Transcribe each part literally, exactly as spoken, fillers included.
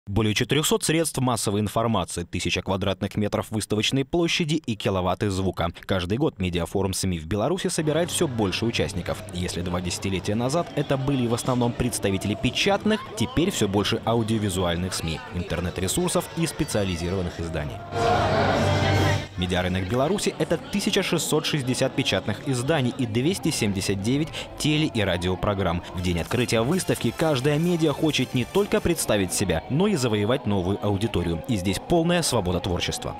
Более четырёхсот средств массовой информации, тысяча квадратных метров выставочной площади и киловатты звука. Каждый год медиафорум СМИ в Беларуси собирает все больше участников. Если два десятилетия назад это были в основном представители печатных, теперь все больше аудиовизуальных СМИ, интернет-ресурсов и специализированных изданий. Медиарынок Беларуси – это тысяча шестьсот шестьдесят печатных изданий и двести семьдесят девять теле- и радиопрограмм. В день открытия выставки каждая медиа хочет не только представить себя, но и завоевать новую аудиторию. И здесь полная свобода творчества.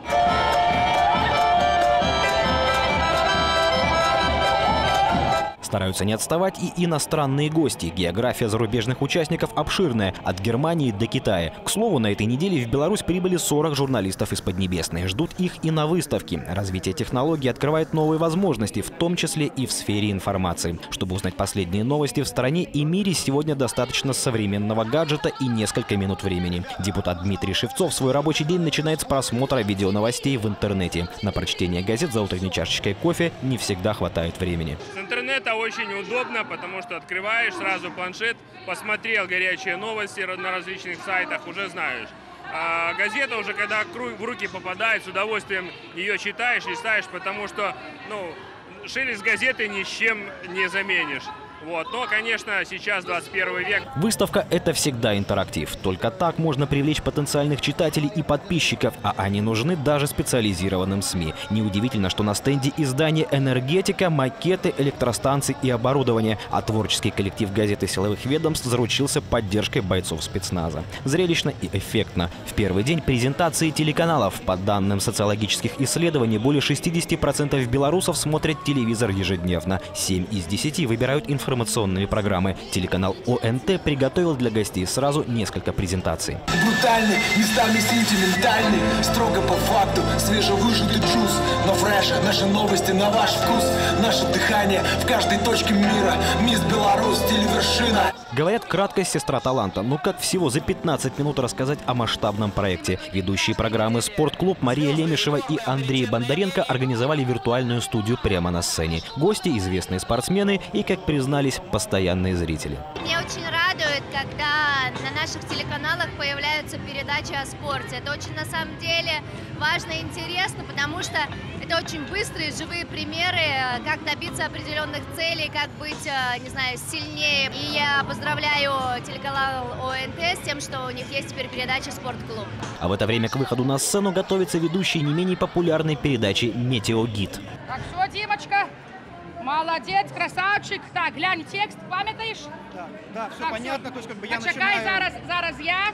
Стараются не отставать и иностранные гости. География зарубежных участников обширная, от Германии до Китая. К слову, на этой неделе в Беларусь прибыли сорок журналистов из Поднебесной. Ждут их и на выставке. Развитие технологий открывает новые возможности, в том числе и в сфере информации. Чтобы узнать последние новости в стране и мире, сегодня достаточно современного гаджета и несколько минут времени. Депутат Дмитрий Шевцов свой рабочий день начинает с просмотра видеоновостей в интернете. На прочтение газет за утренней чашечкой кофе не всегда хватает времени. С интернета очень удобно, потому что открываешь сразу планшет, посмотрел горячие новости на различных сайтах, уже знаешь. А газета уже, когда в руки попадает, с удовольствием ее читаешь, листаешь, потому что, ну, шелест газеты ни с чем не заменишь. Вот. Но, конечно, сейчас двадцать первый век. Выставка – это всегда интерактив. Только так можно привлечь потенциальных читателей и подписчиков, а они нужны даже специализированным СМИ. Неудивительно, что на стенде издания «Энергетика», макеты, электростанции и оборудование, а творческий коллектив газеты силовых ведомств заручился поддержкой бойцов спецназа. Зрелищно и эффектно. В первый день презентации телеканалов. По данным социологических исследований, более шестидесяти процентов белорусов смотрят телевизор ежедневно. семь из десяти выбирают информацию. Информационные программы. Телеканал О Н Т приготовил для гостей сразу несколько презентаций. Брутальный, местами сентиментальный, строго по факту, свежевыжатый джуз. Но фреш, наши новости на ваш вкус, наше дыхание в каждой точке мира. Мисс Беларусь, телевершина. Говорят, краткость сестра таланта. Ну как всего за пятнадцать минут рассказать о масштабном проекте? Ведущие программы «Спортклуб» Мария Лемешева и Андрей Бондаренко организовали виртуальную студию прямо на сцене. Гости – известные спортсмены и, как признались, постоянные зрители. Меня очень радует, когда на наших телеканалах появляются передачи о спорте. Это очень, на самом деле, важно и интересно, потому что это очень быстрые, живые примеры, как добиться определенных целей, как быть, не знаю, сильнее. И я поздравляю телеканал О Н Т с тем, что у них есть теперь передача «Спортклуб». А в это время к выходу на сцену готовится ведущий не менее популярной передачи «Метеогид». Так, все, Димочка, молодец, красавчик. Так, глянь текст, памятаешь? Да, да, все так, понятно, все. то есть как бы я Почекай, начинаю... зараз, зараз я.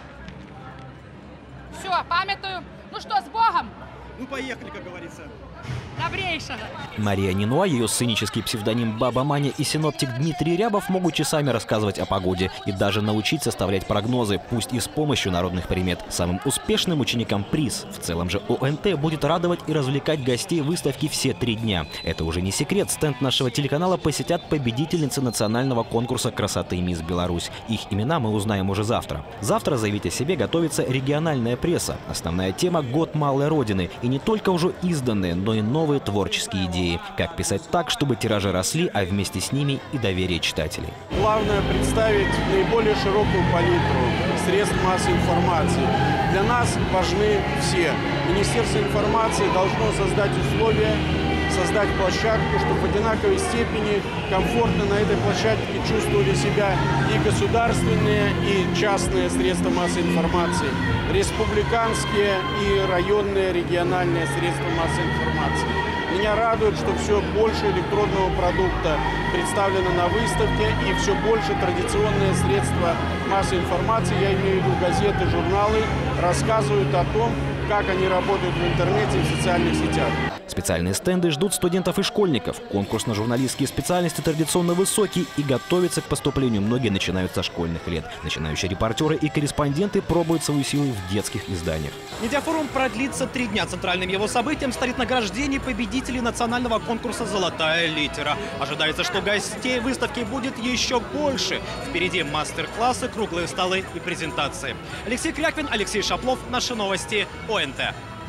Все, памятаю. Ну что, с Богом? Ну, поехали, как говорится. Добрейшего. Мария Нинуа, ее сценический псевдоним Баба Маня и синоптик Дмитрий Рябов могут часами рассказывать о погоде и даже научить составлять прогнозы, пусть и с помощью народных примет. Самым успешным ученикам приз. В целом же О Н Т будет радовать и развлекать гостей выставки все три дня. Это уже не секрет. Стенд нашего телеканала посетят победительницы национального конкурса красоты «Мисс Беларусь». Их имена мы узнаем уже завтра. Завтра заявить о себе готовится региональная пресса. Основная тема – «Год малой Родины». И не только уже изданные, но и новые творческие идеи. Как писать так, чтобы тиражи росли, а вместе с ними и доверие читателей. Главное представить наиболее широкую палитру средств массовой информации. Для нас важны все. Министерство информации должно создать условия, создать площадку, чтобы в одинаковой степени комфортно на этой площадке чувствовали себя и государственные, и частные средства массовой информации, республиканские и районные, региональные средства массовой информации. Меня радует, что все больше электронного продукта представлено на выставке и все больше традиционные средства массовой информации, я имею в виду газеты, журналы, рассказывают о том, как они работают в интернете и в социальных сетях. Специальные стенды ждут студентов и школьников. Конкурс на журналистские специальности традиционно высокий и готовятся к поступлению многие начинают со школьных лет. Начинающие репортеры и корреспонденты пробуют свою силу в детских изданиях. Медиафорум продлится три дня. Центральным его событием станет награждение победителей национального конкурса «Золотая литера». Ожидается, что гостей выставки будет еще больше. Впереди мастер-классы, круглые столы и презентации. Алексей Кряквин, Алексей Шаплов. Наши новости. О Н Т.